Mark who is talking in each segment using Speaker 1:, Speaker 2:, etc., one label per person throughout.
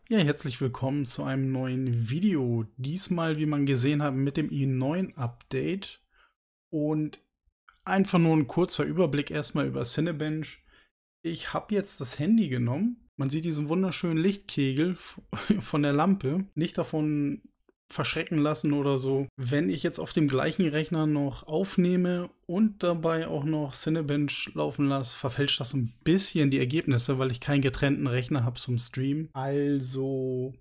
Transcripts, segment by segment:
Speaker 1: Ja, herzlich willkommen zu einem neuen Video. Diesmal, wie man gesehen hat, mit dem i9 Update. Und einfach nur ein kurzer Überblick erstmal über Cinebench. Ich habe jetzt das Handy genommen. Man sieht diesen wunderschönen Lichtkegel von der Lampe. Nicht davon verschrecken lassen oder so. Wenn ich jetzt auf dem gleichen Rechner noch aufnehme und dabei auch noch Cinebench laufen lasse, verfälscht das so ein bisschen die Ergebnisse, weil ich keinen getrennten Rechner habe zum Stream. Also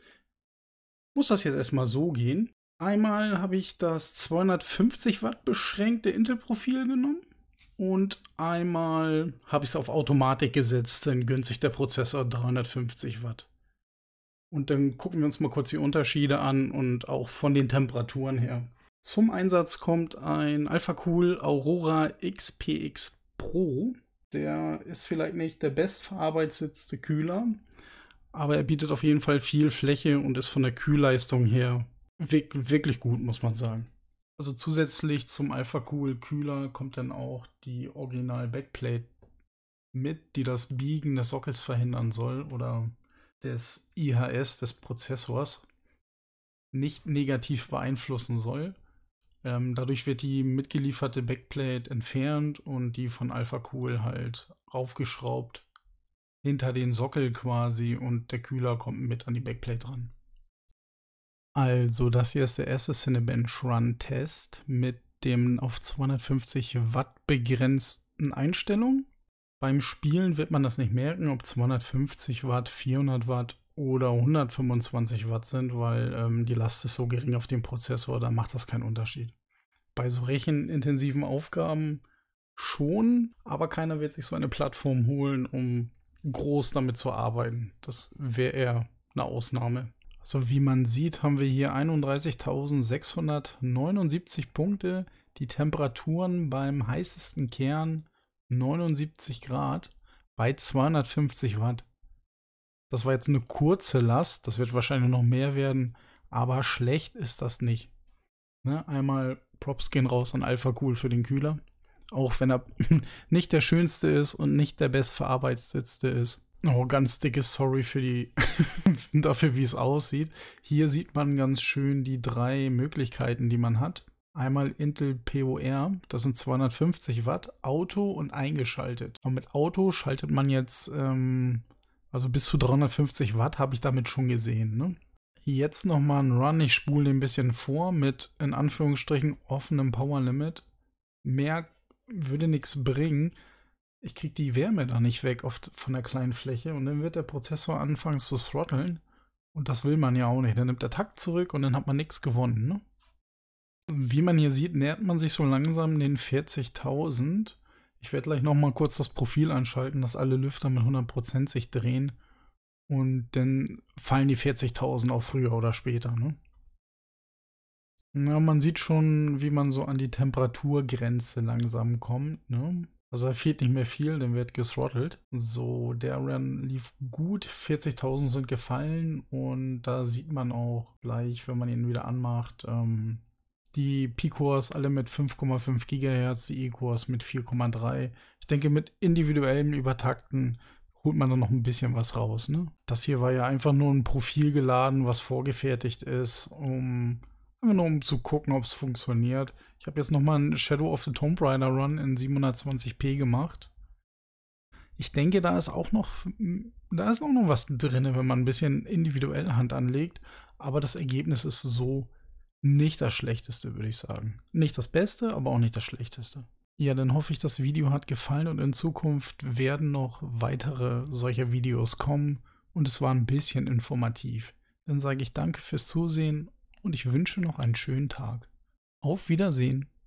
Speaker 1: muss das jetzt erstmal so gehen. Einmal habe ich das 250 Watt beschränkte Intel-Profil genommen und einmal habe ich es auf Automatik gesetzt, dann gönnt sich der Prozessor 350 Watt. Und dann gucken wir uns mal kurz die Unterschiede an und auch von den Temperaturen her. Zum Einsatz kommt ein AlphaCool Aurora XPX Pro. Der ist vielleicht nicht der bestverarbeitete Kühler, aber er bietet auf jeden Fall viel Fläche und ist von der Kühlleistung her wirklich gut, muss man sagen. Also zusätzlich zum AlphaCool Kühler kommt dann auch die Original Backplate mit, die das Biegen des Sockels verhindern soll oder des IHS des Prozessors nicht negativ beeinflussen soll. Dadurch wird die mitgelieferte Backplate entfernt und die von AlphaCool halt aufgeschraubt hinter den Sockel quasi und der Kühler kommt mit an die Backplate ran. Also das hier ist der erste Cinebench Run Test mit dem auf 250 Watt begrenzten Einstellungen. Beim Spielen wird man das nicht merken, ob 250 Watt, 400 Watt oder 125 Watt sind, weil die Last ist so gering auf dem Prozessor, da macht das keinen Unterschied. Bei so rechenintensiven Aufgaben schon, aber keiner wird sich so eine Plattform holen, um groß damit zu arbeiten. Das wäre eher eine Ausnahme. Also wie man sieht, haben wir hier 31.679 Punkte. Die Temperaturen beim heißesten Kern 79 Grad bei 250 Watt. Das war jetzt eine kurze Last, das wird wahrscheinlich noch mehr werden, aber schlecht ist das nicht. Ne? Einmal Props gehen raus an AlphaCool für den Kühler, auch wenn er nicht der schönste ist und nicht der bestverarbeitete ist. Oh, ganz dickes Sorry für die dafür, wie es aussieht. Hier sieht man ganz schön die drei Möglichkeiten, die man hat. Einmal Intel PoR, das sind 250 Watt, Auto und eingeschaltet. Und mit Auto schaltet man jetzt, also bis zu 350 Watt habe ich damit schon gesehen. Ne? Jetzt nochmal ein Run, ich spule den ein bisschen vor mit in Anführungsstrichen offenem Power Limit. Mehr würde nichts bringen. Ich kriege die Wärme da nicht weg oft von der kleinen Fläche und dann wird der Prozessor anfangen zu throtteln. Und das will man ja auch nicht. Dann nimmt der Takt zurück und dann hat man nichts gewonnen. Ne? Wie man hier sieht, nähert man sich so langsam den 40.000. Ich werde gleich nochmal kurz das Profil anschalten, dass alle Lüfter mit 100% sich drehen. Und dann fallen die 40.000 auch früher oder später. Ne? Ja, man sieht schon, wie man so an die Temperaturgrenze langsam kommt. Ne? Also da fehlt nicht mehr viel, dann wird gethrottelt. So, der Run lief gut, 40.000 sind gefallen und da sieht man auch gleich, wenn man ihn wieder anmacht, die P-Cores alle mit 5,5 GHz, die E-Cores mit 4,3. Ich denke, mit individuellem Übertakten holt man dann noch ein bisschen was raus. Ne? Das hier war ja einfach nur ein Profil geladen, was vorgefertigt ist, einfach nur um zu gucken, ob es funktioniert. Ich habe jetzt nochmal einen Shadow of the Tomb Raider Run in 720p gemacht. Ich denke, da ist auch noch was drin, wenn man ein bisschen individuell Hand anlegt. Aber das Ergebnis ist so nicht das Schlechteste, würde ich sagen. Nicht das Beste, aber auch nicht das Schlechteste. Ja, dann hoffe ich, das Video hat gefallen und in Zukunft werden noch weitere solcher Videos kommen und es war ein bisschen informativ. Dann sage ich danke fürs Zusehen und ich wünsche noch einen schönen Tag. Auf Wiedersehen.